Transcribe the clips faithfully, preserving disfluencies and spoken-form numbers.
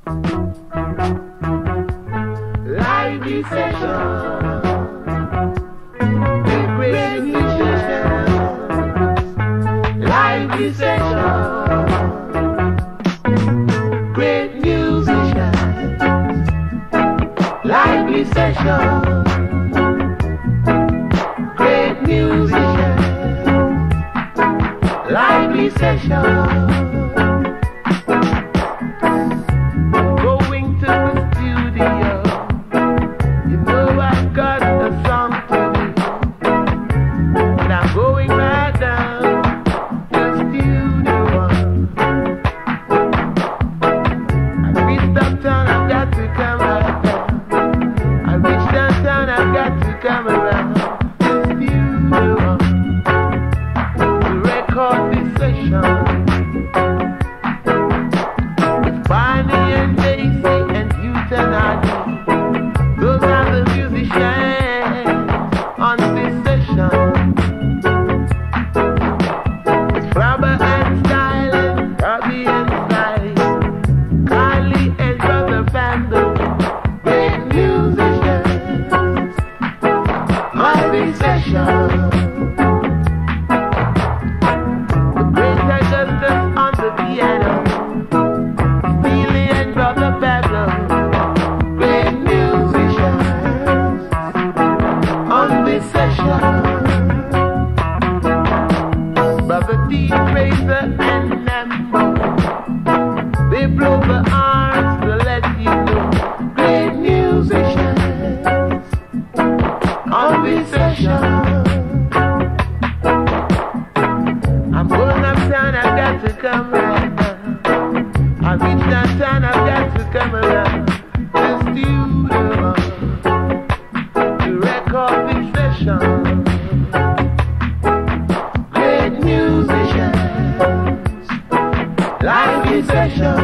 Lively session. Big great musician. Lively session. Great musician. Lively session. Great musician. Lively session. Going to the studio. You know I've got a song to do. And I'm going right down to the studio. I reached uptown, I've got to come right down. I reached downtown, I've got to come around to the studio to record this session. With Barney and Daisy and Youth and Adi. Those are the musicians on this session. It's Flabber and Style, Robbie and Sly, Carly and Brother Vandal. Great musicians on this session. The great Augustus on the piano, Steely and Brother Pablo. Great musicians on this session. Brother D, Fraser and Nambo, they blow the arms to let you know. Great musicians on this session. I'm going uptown, I've got to come right now. I reach downtown, I've got to come around the studio to record this session. Great musicians, lively session.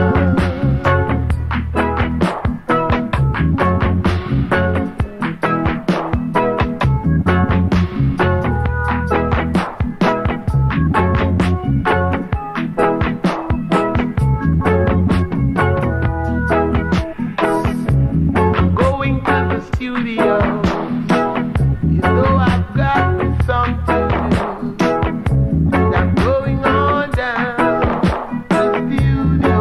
I'm going to the studio. You know I've got a song to do. And I'm going on down to the studio.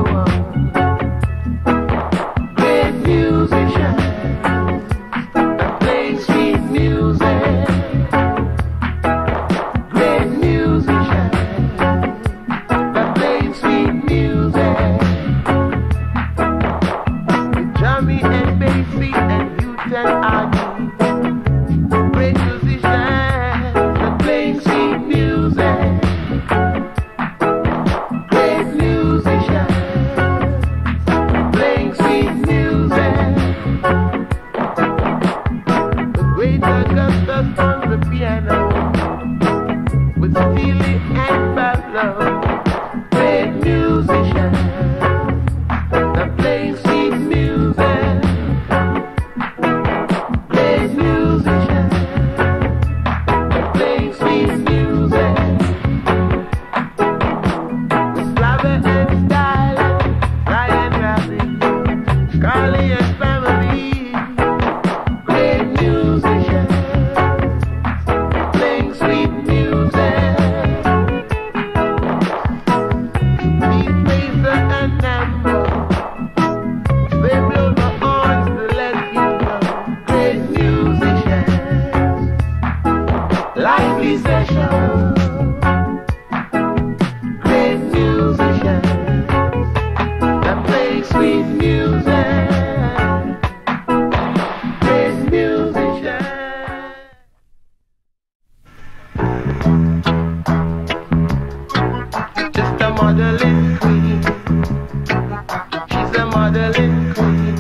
Great musicians that play sweet music. Great musicians that play sweet music. With Jamie and Basie and Youth and Adi. Great musicians that play sweet music. Great musicians playing sweet music. The great Augustus on the piano with Steely and Pablo. Great musicians that play sweet music. Great musicians that play sweet music. With Flabber and Style, Ryan Rabbit, Carly and family. Great musicians playing sweet music. Deep Fraser and Nambo, they blow the horns to let you know. Great musicians, lively session. Great musicians that play sweet music. Great musicians. Just a modeling queen. She's a modeling queen.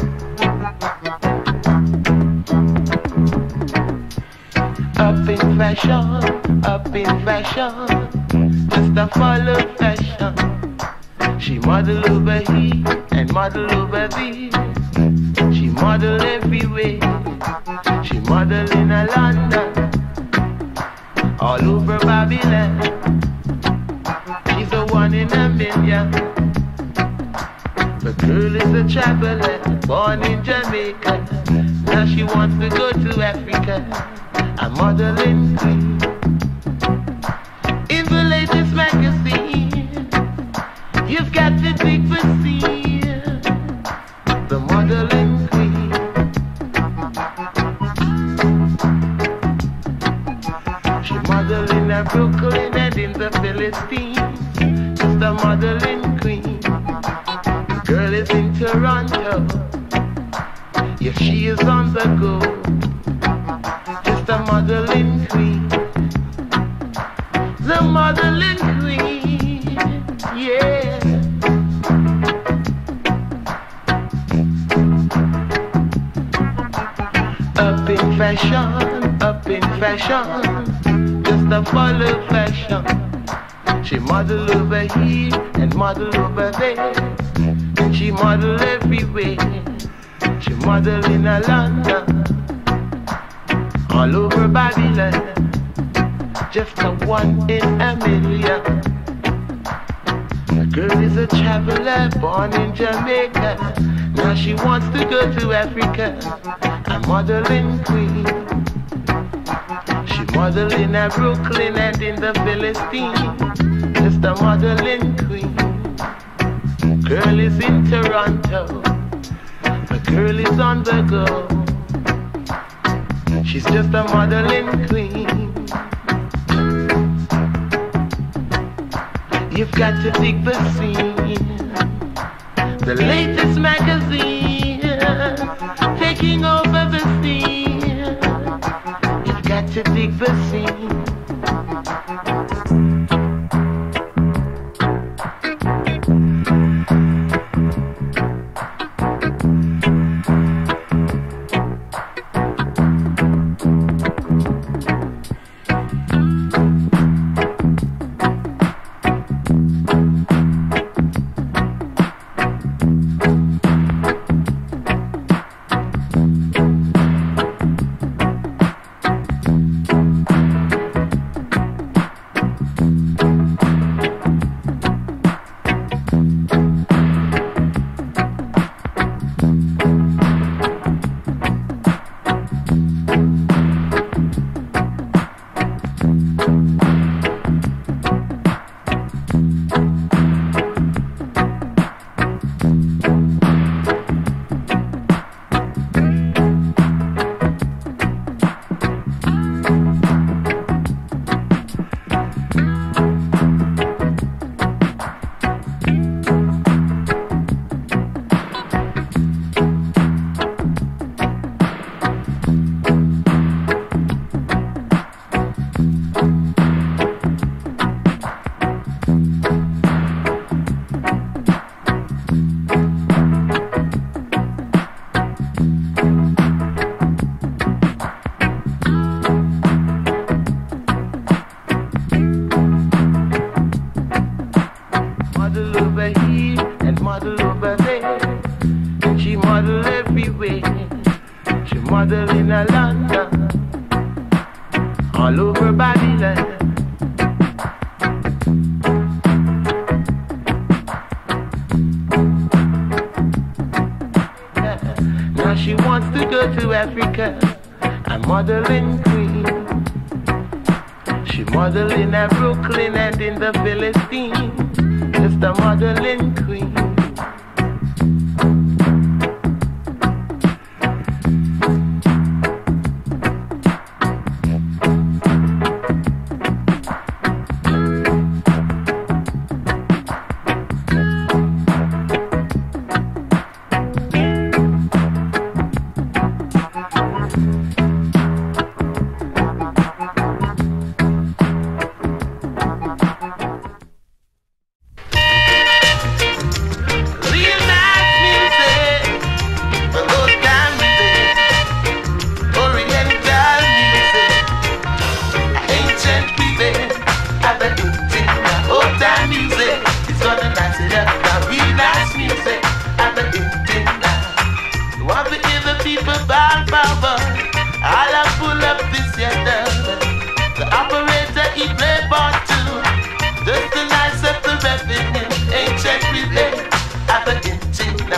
Up in fashion, up in fashion, just a follow fashion. She model over here and model over there. She model everywhere. She model in a London, all over Babylon. She's a one in a million. The girl is a traveler, born in Jamaica. Now she wants to go to Africa, a modeling queen. In the latest magazine, you've got to dig the sea, the modeling queen. She model in Brooklyn and in the Philippines, just a modeling queen. Girl is in Toronto, yeah, she is on the go, just a modeling queen. The modeling queen, yeah. Up in fashion, up in fashion, just a follow fashion. She model over here and model over there, and she model everywhere. She model in a London, all over Babylon, just a one in a million. The girl is a traveler, born in Jamaica. Now she wants to go to Africa, a modeling queen. She model in a Brooklyn and in the Philippines, just a modeling queen. Girl is in Toronto, the girl is on the go. She's just a modeling queen. You've got to dig the scene, the latest magazine, taking over the scene. You've got to dig the scene. Just a nice set the revenue, ancient relay, at the intimate.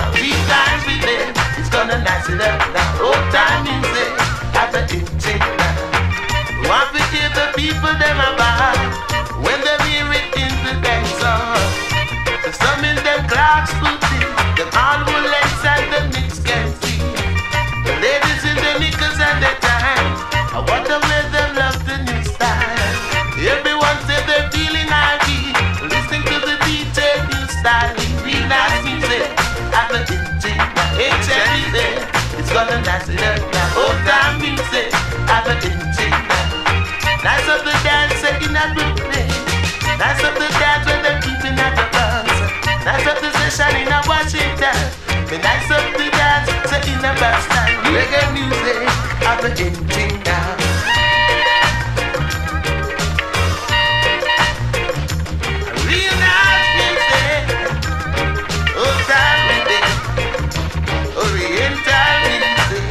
it up now. Old time music, have a itching now. Want to hear the people them about when they hear it in the dance hall. So some in them clocks put in, them all will inside the mix can see. The ladies in the knickers and the time, I wonder where them love the new style. Everyone say they're feeling happy, listening to the D J new style. Real nice music, have a itching now. H M E, it's gonna dance it up now. Old time music, have a itching now. Nice of the dance in a Brooklyn. Nice of the dance when they're keeping at the bus. Nice of the session in a Washington. The nice of the dance in a Boston. Reggae music, have a itching now. Real nice music, old time music, Oriental music.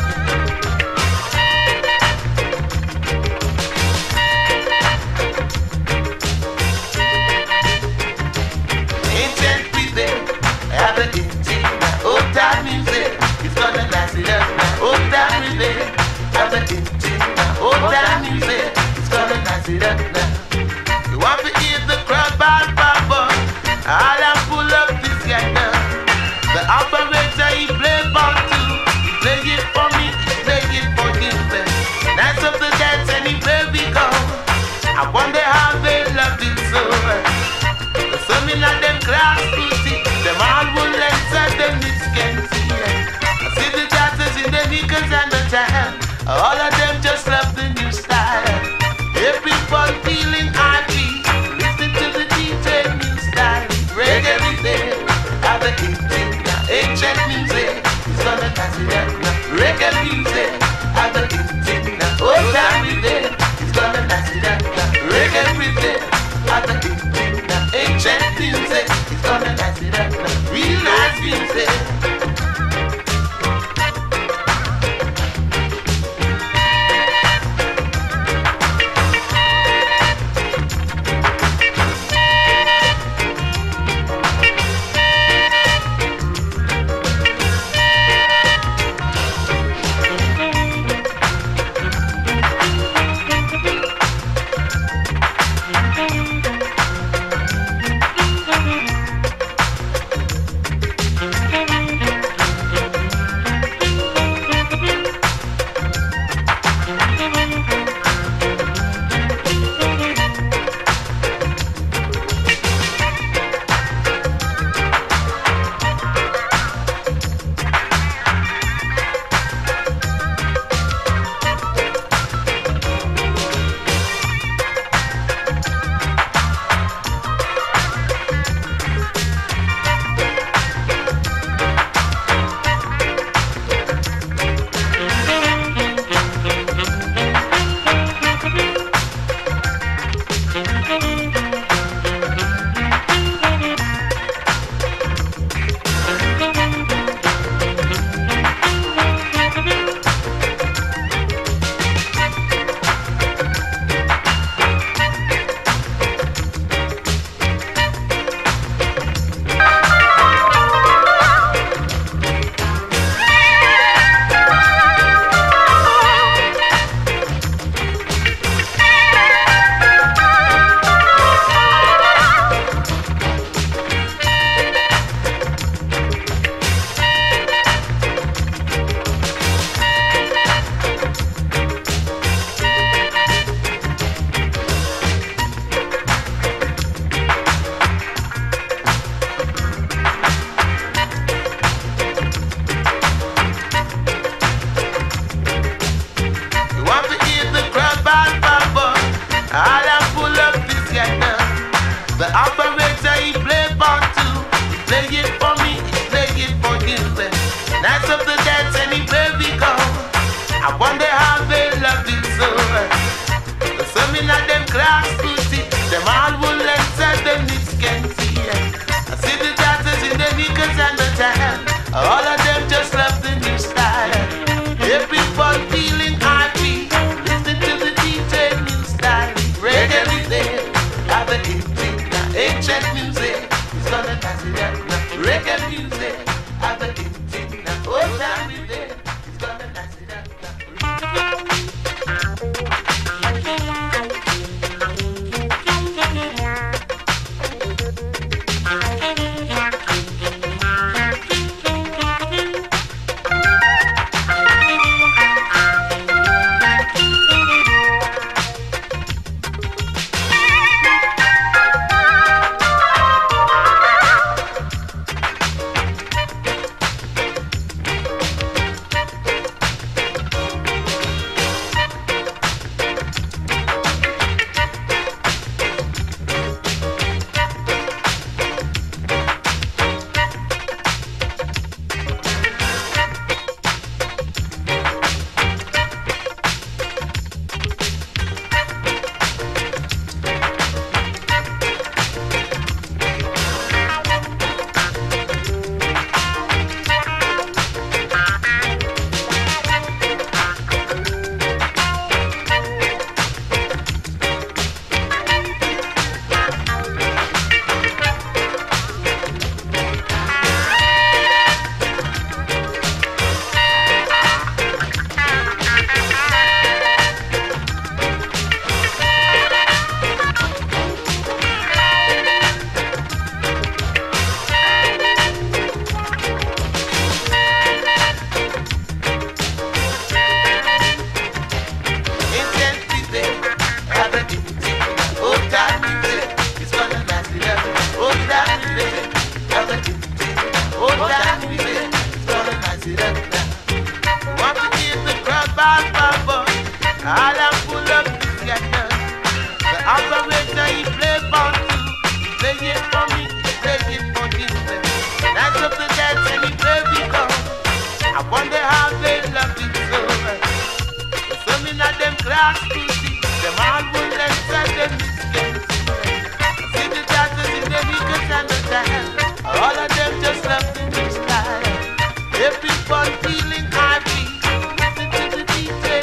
Ancient music, have a itching now. Old time music, it's gonna dance it up now. Old time music, have a itching now. Old time music, it's gonna dance it up now. You want to hear the crowd ball bubble? All I pull up this guy now. The operator he play ball too. He play it for me, he play it for him. Nice of the dance and he play because I wonder how they love it so. The some in them class pussy, them all will answer them this can see. I see the dancers in the knickers and the time. All of them just love the new style. Everyone feeling happy, listen to the D J new style. Reggae music, have a itching now. Ancient music, it's gonna dance it up now. Reggae music, have a itching now. Old time music, it's gonna dance it up now. Reggae music, have a itching now. Ancient music, it's gonna dance it up now. Real nice music. The operator he play part two. He play it for me, he play it for him. Nights of the dance and he play because I wonder how they love it so. The some in them class pussy, them all will answer them nips can see. I see the dancers in the knickers and the time. All of them just love the new style. Everyone feeling happy, listen to the D J new style. Reggae music, have a hit. Ancient music, it's gonna dance it up now. Reggae music, have a hit now. Old time music. time we did, gonna nice it up now. Want to keep the crowd by bubble, all I'm full of discussion. The operator he play for two, play it for me, play it for him. Night of the dance and he play because I wonder how they love it so. But some in them class to see, them all will answer them mistakes. See the dancers in the Nikos and the dance, all of them just love the new style. Everyone feeling happy, listen to the D J.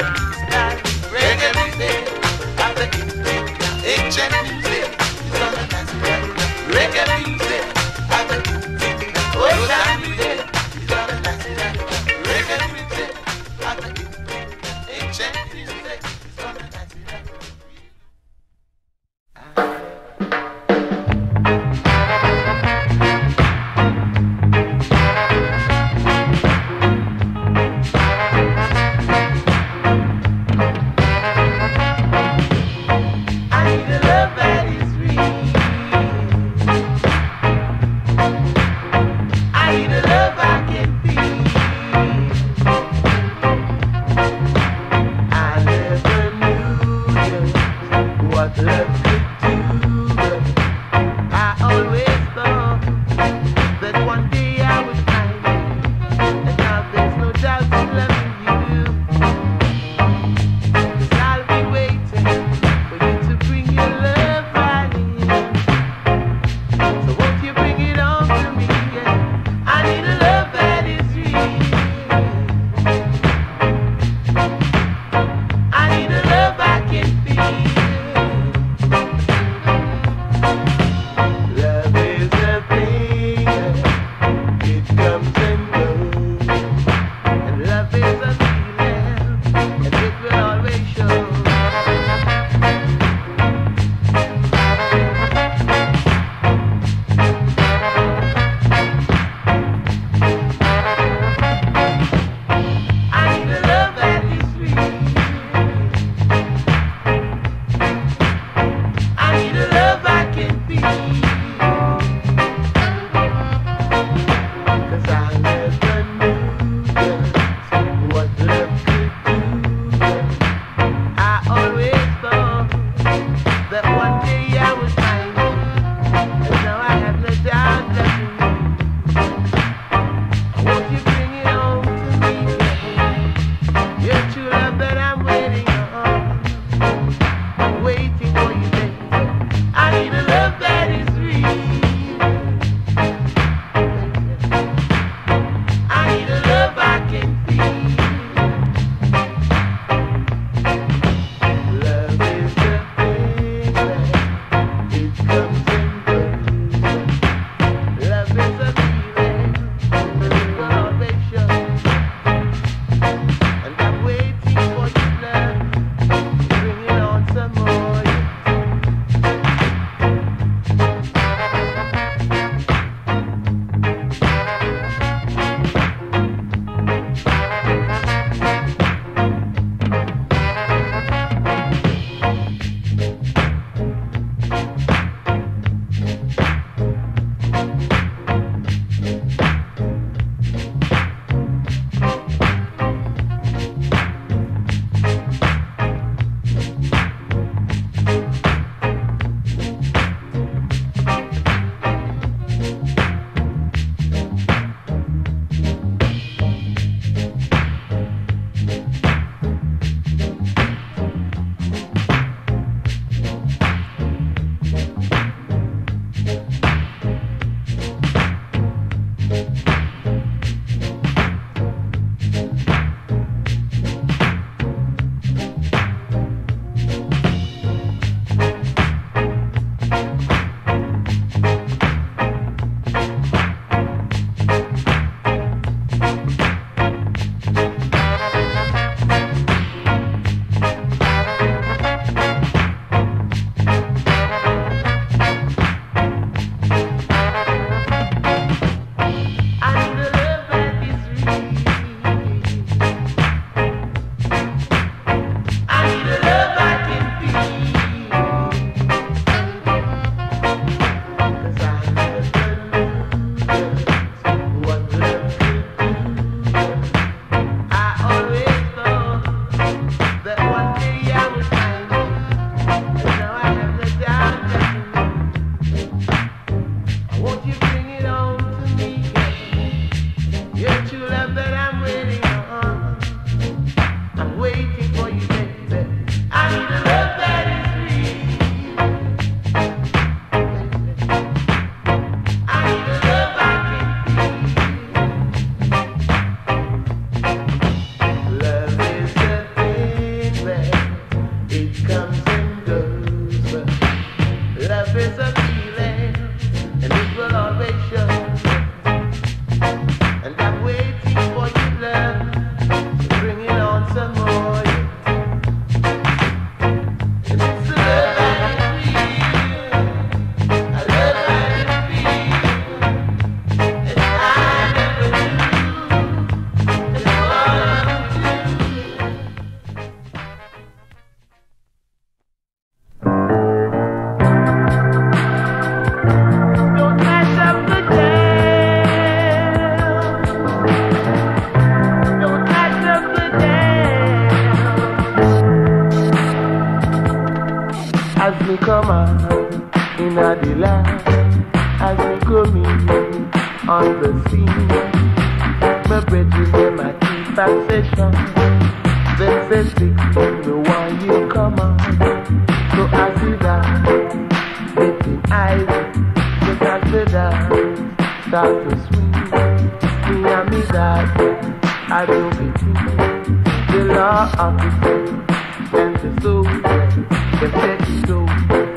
scene. My brethren, them I keep a session. Them say sixteen, the one you come on. So I see that, getting eyes, just as the dance start to swing. Me and me dad, I do it. The law of the soul and the soul, the set soul.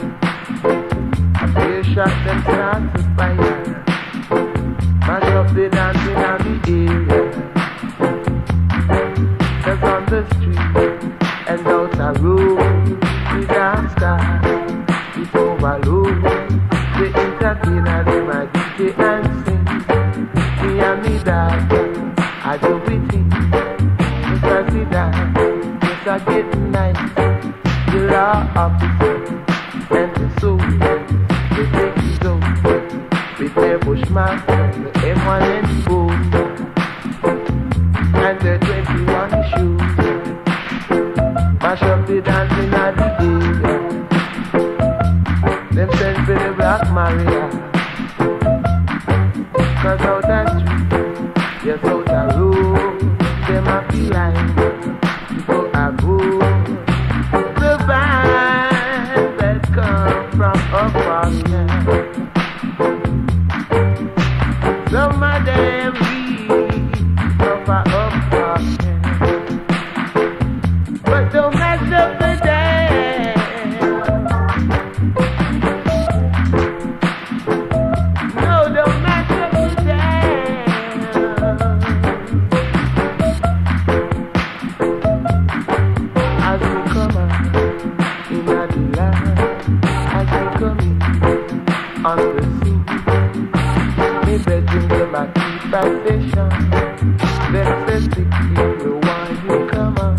They shot them start to fire. Mash up the dancing on the area. Just on the street and out the road. We dance start, it's overload. The entertainer, they my D J and sing. Me and me dad, I do it in. Just as we dance, just I get nice. The law of the soul and the soul. The take it out. We play Bushman, the M one and four, and the twenty-one shoes. Mash up the dancing at the area. Them send for the Black Maria. Cause out that street, yes out the road, them a feel like so I go. The vibes that come from across town. Some of them read from far across town. But don't mess up the dance. No, don't mess up the dance. As we come out in the land, as we come in on the scene, me bedroom them a keep a station. Them say sixteen, the one you come on.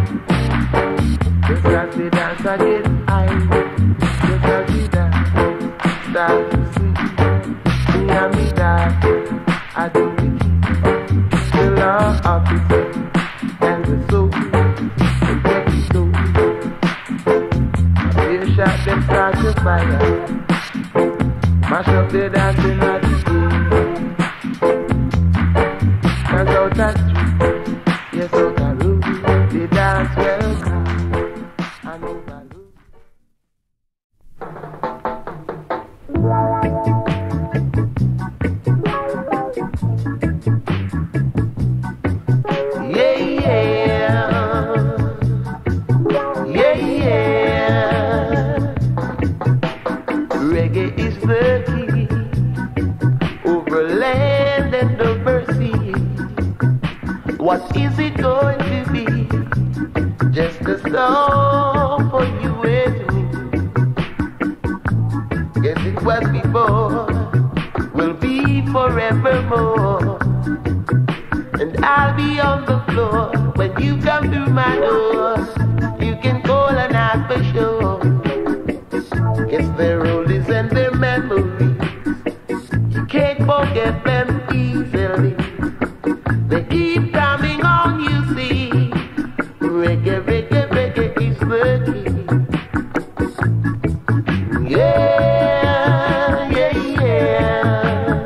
Just as the dance I get high, just as the dance start to sing. Me and me dad, I do it. The law of the soul and the soul, the dirty soul. They shot them start to fire. Mash up the dancing at the game. Cause out that street, yes out the road, they dance welcome. I know that road. Yeah, yeah. Yeah, yeah. Reggae is the key over land and over sea. What is it going to be? Just a song for you and me. Yes, it was before, will be forevermore. And I'll be on the floor when you come through my door. You can call and ask for sure. It's their oldies and their memories. You can't forget them easily. They keep coming on, you see. Reggae, reggae, reggae is the key. Yeah, yeah, yeah.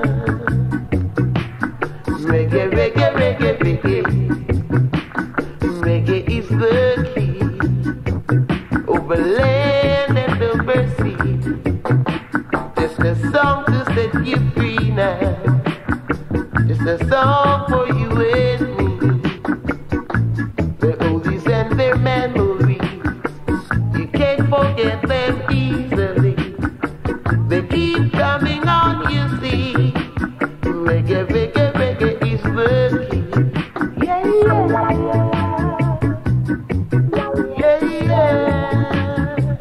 Reggae, reggae, reggae, reggae. Reggae is the key. Over land and over sea. Just a song to set you free now. Just a song for you and me. The oldies and their memories, you can't forget them easily. They keep coming on, you see. Reggae, reggae, reggae is the key. Yeah, yeah, yeah, yeah.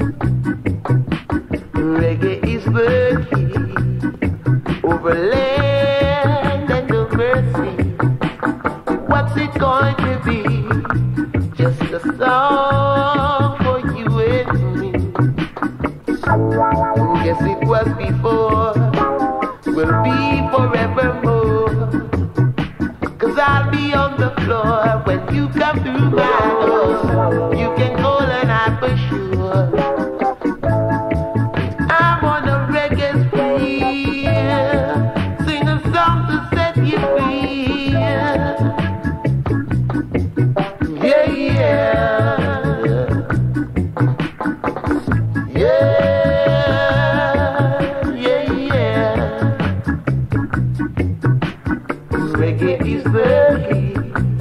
Reggae is the key. Over land and over sea. What's it going to be? Just a song for you and me. Yes, it was before, will be forevermore. Cause I'll be on the floor when you come through my door. You can call and ask for sure. I'm on a reggae spree. Sing a song to set you Reggae is the key.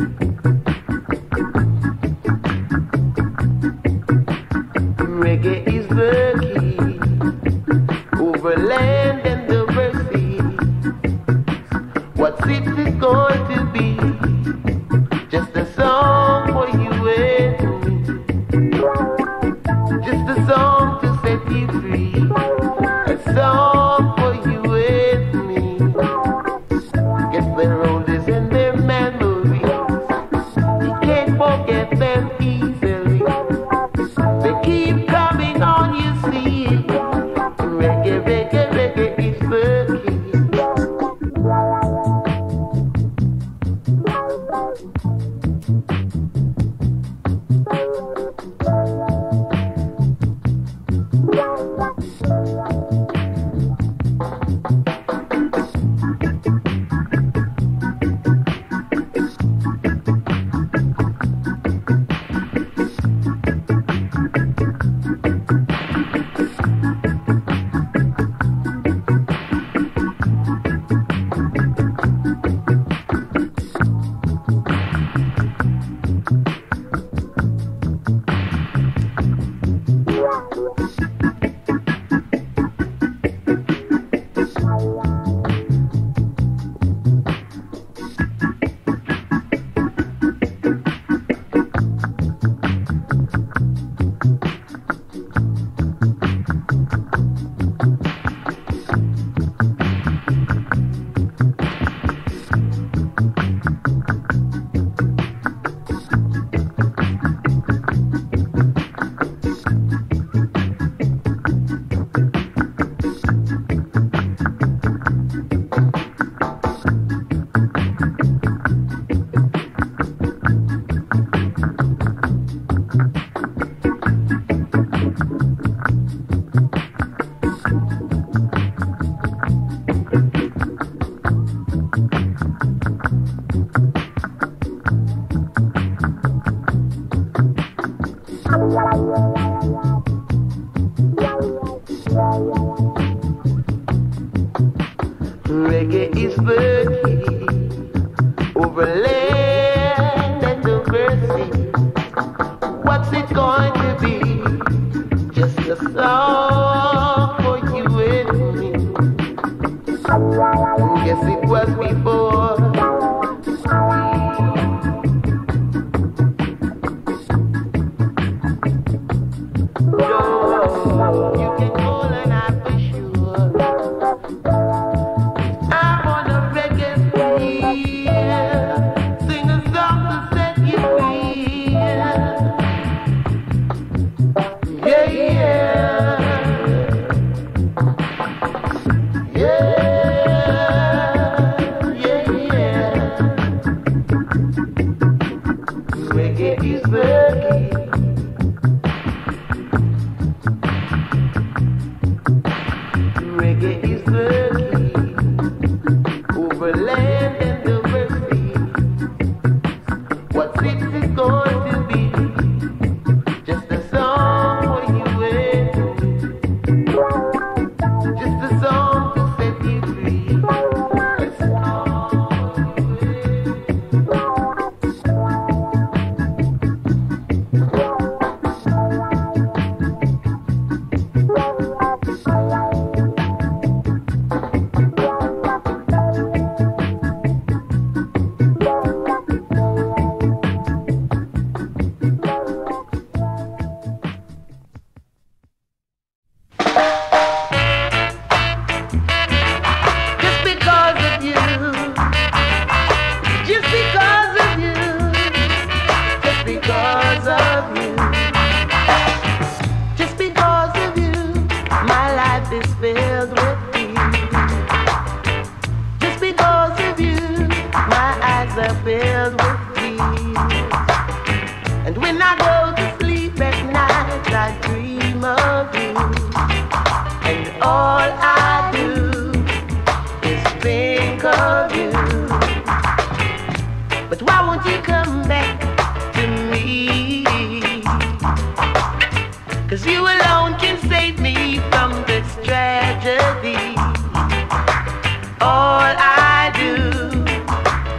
Reggae is the key. Over land and over sea. What's it is going to be? Just a song for you and me. Just a song to set you free. A song for you and me. Get their oldies and their memories. You can't forget them easily. They keep coming on, you see. Reggae, reggae, reggae is the key. Reggae is the key. Over land and over sea. What's it going to be? Just a song for you and me. Yes, it was before. No, you can call and I for sure. I'm on a reggae spree. Sing a song to set you free. Yeah, yeah. Yeah, yeah, yeah. Reggae is the key. Reggae is the key. Over land and over sea. What's it is going to be? Just a song for you and me. Just a song to set you free. A song for you and me. Just because of you, just because of you, just because of you, just because of you, my life is filled with peace. Just because of you, my eyes are filled with tears. And when I go to sleep at night, I dream of you. And all I do is think of you. But why won't you come back to me? 'Cause you alone can save me from this tragedy. All I do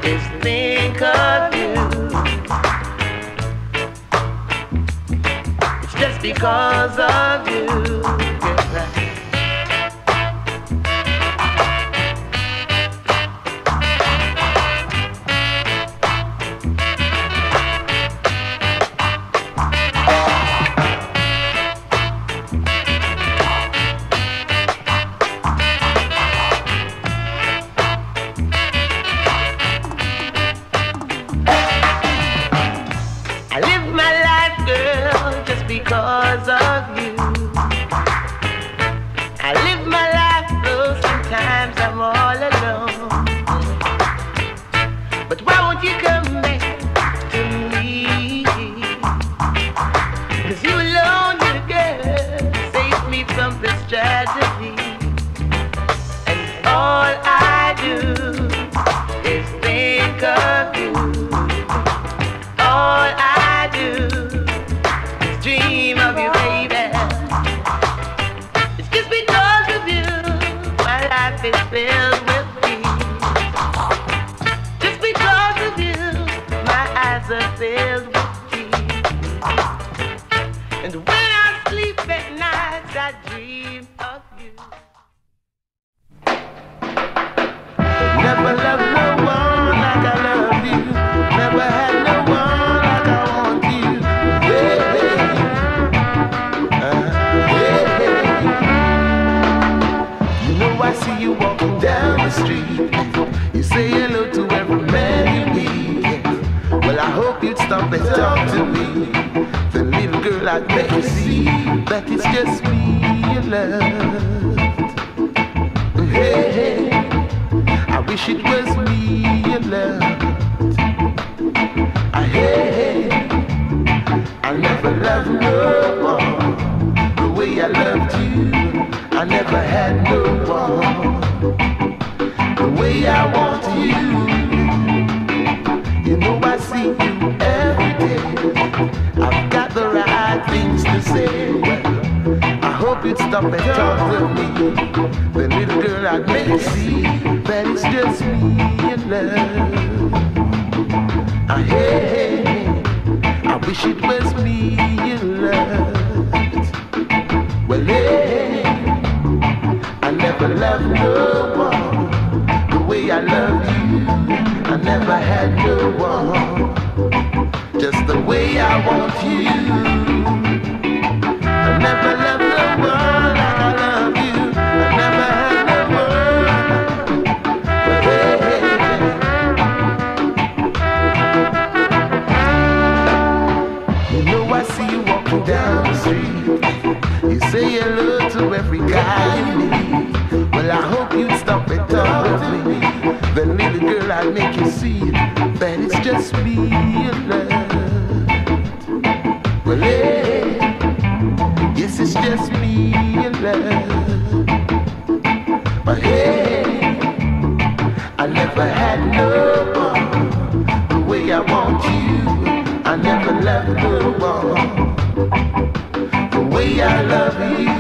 because of you. Yeah, right. Because of you, I live my life though sometimes I'm all alone. But why won't you come back to me? 'Cause you alone, you girl, save me from this tragedy. And all I do is think of you. All I do dream of you, baby. It's just because of you my life is filled with peace. Just because of you my eyes are filled with tears. And when I sleep at night I dream of you. Never loved no one like I love you. Never had no one like I want you, baby. I see you walking down the street. You say hello to every man you meet. Well, I hope you'd stop and talk to me. The little girl, I'd make you see that it's just me you love. Hey, hey, I wish it was me you loved. I, hey, hey, I never loved no one the way I loved you. I never had no one the way I want you. You know I see you every day. I've got the right things to say. Well, I hope you'd stop and talk to me. The little girl, I'd make you see that it's just me you love. I, hey, hey, I wish it was me you loved. Well, hey, I never loved no one the way I love you. I never had no one just the way I want you. I never loved no one like I love you. I never had no one. But hey, hey, you know I see you walking down the street. You say hello to every guy you meet. Well, I hope you'd stop and talk with me. The little girl, I'll make you see that it's just me you love. Well, hey, yes, it's just me you love. But hey, I never had no one the way I want you. I never loved no one the way I love you.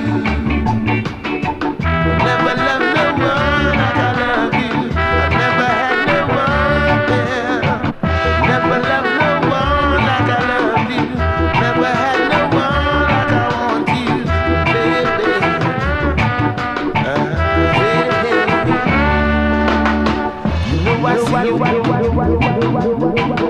Never loved no one like I love you. I never had no one there. Never loved no one like I love you. Never had no one like I want you, baby. Uh, hey, hey. You know I see you.